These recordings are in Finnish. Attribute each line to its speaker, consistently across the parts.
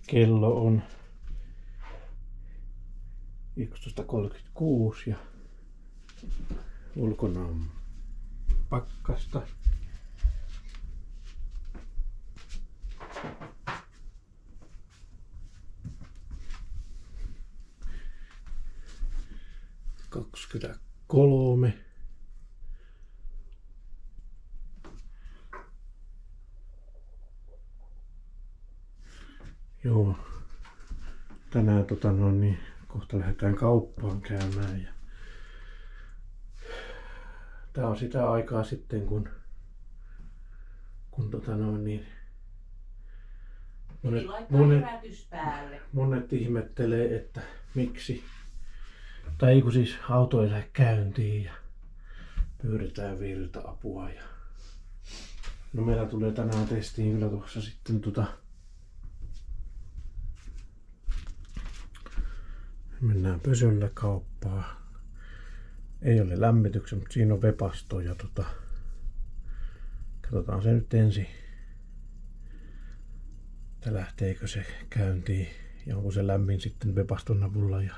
Speaker 1: Kello on 11.36 ja ulkona on pakkasta. Kolme. Joo. Tänään kohta lähdetään kauppaan käymään ja tää on sitä aikaa sitten kun monet ihmettelee, että miksi tai ei kun siis auto ei lähde käyntiin ja pyydetään virta-apua ja no meillä tulee tänään testiin kyllä tuossa sitten mennään Pösöllä kauppaan. Ei ole lämmityksen, mutta siinä on vepasto ja katsotaan se nyt ensin, että lähteekö se käyntiin ja onko se lämmin sitten vepaston avulla. Ja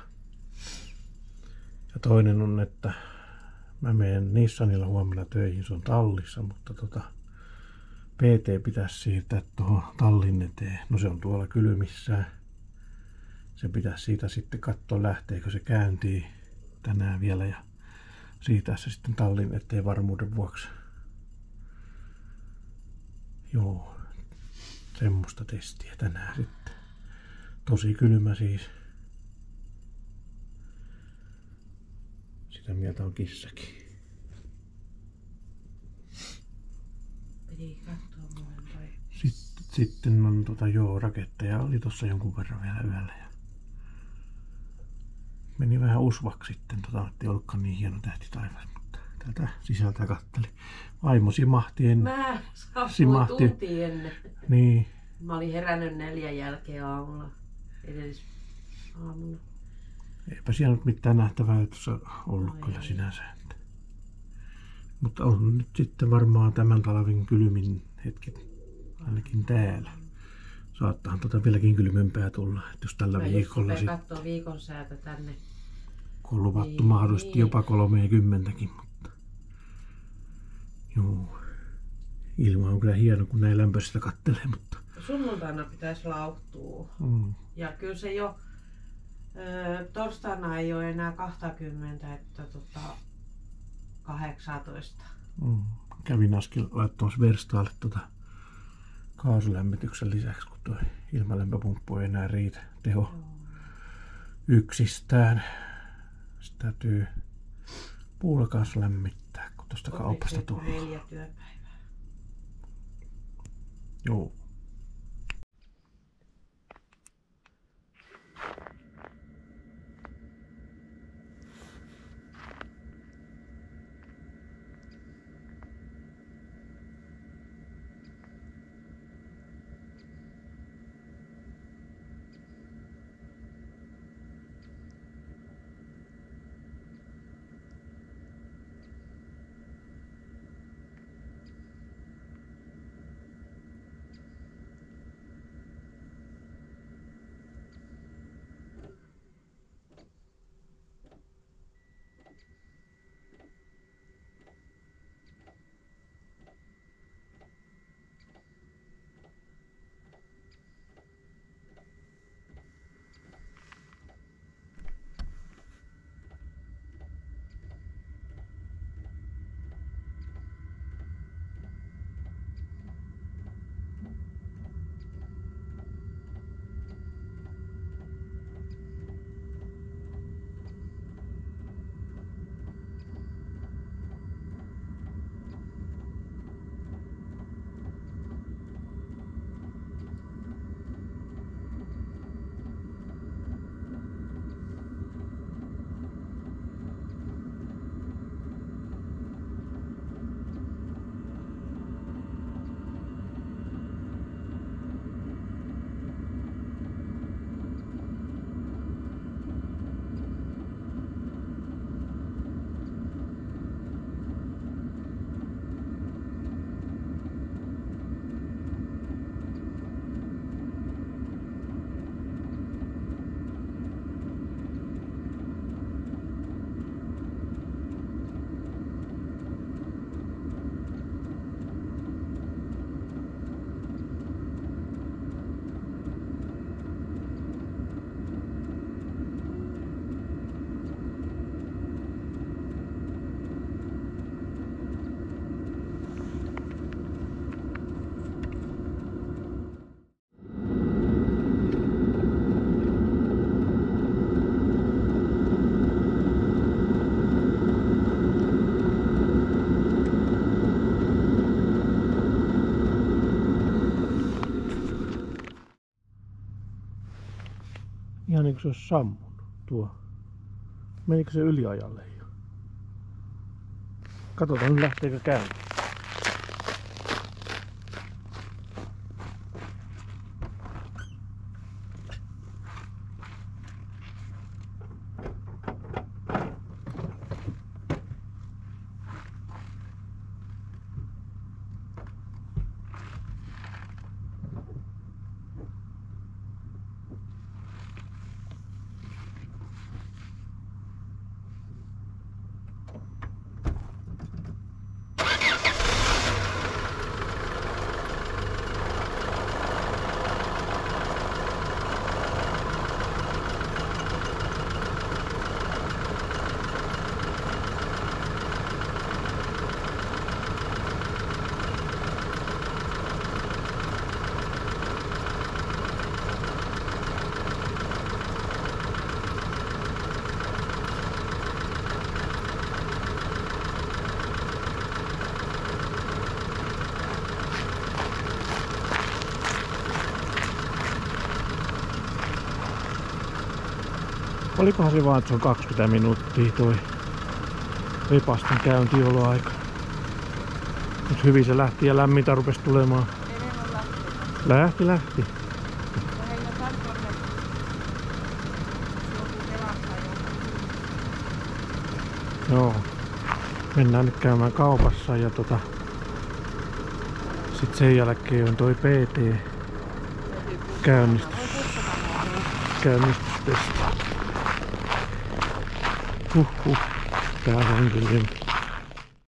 Speaker 1: toinen on, että mä menen Nissanilla huomenna töihin, se on tallissa, mutta PT pitäisi siirtää tuohon tallin eteen. No se on tuolla kylmissään. Se pitäisi siitä sitten katsoa, lähteekö se käyntiin tänään vielä ja siirtää se sitten tallin eteen varmuuden vuoksi. Joo, semmoista testiä tänään sitten. Tosi kylmä siis. Sitä mieltä on kissakin. Sitten on raketteja oli tossa jonkun verran vielä yöllä. Ja meni vähän usvaksi sitten, ettei ollutkaan niin hieno tähti taivas, mutta täältä sisältä katteli. Vaimo simahti ennen.
Speaker 2: Mä saavuin tunti ennen.
Speaker 1: Niin.
Speaker 2: Mä olin herännyt 4 jälkeen aamulla. Aamulla.
Speaker 1: Eipä siellä nyt mitään nähtävää tuossa ollut kyllä sinänsä. Mutta on nyt sitten varmaan tämän talven kylmin hetki ainakin täällä. Saattahan vieläkin kylmempää tulla, että jos tällä viikolla sitten.
Speaker 2: Katsoa viikon säätä tänne.
Speaker 1: Kun on luvattu mahdollisesti jopa 30kin, mutta joo. Ilma on kyllä hieno, kun näin lämpöistä kattelee, mutta
Speaker 2: sunnuntaina pitäisi lauhtua. Ja kyllä se jo torstaina ei ole enää 20, että 18.
Speaker 1: Kävin äsken laittamassa verstaalle kaasulämmityksen lisäksi, kun tuo ilmalämpöpumppu ei enää riitä teho yksistään. Sitä täytyy puulla kanssa lämmittää, kun tuosta kaupasta tulee.
Speaker 2: 4 työpäivää.
Speaker 1: Joo. Ihan niin kuin se olisi sammunut tuo. Menikö se yliajalle jo? Katsotaan nyt lähteekö käyntiin. Olikohan se vaan, että se on 20 minuuttia toi Vipaston käyntioloaika. Mut hyvin se lähti ja lämmintä rupesi tulemaan. Lähti. Joo. Mennään nyt käymään kaupassa ja sit sen jälkeen on toi PT käynnistystesti. Tää on kyllä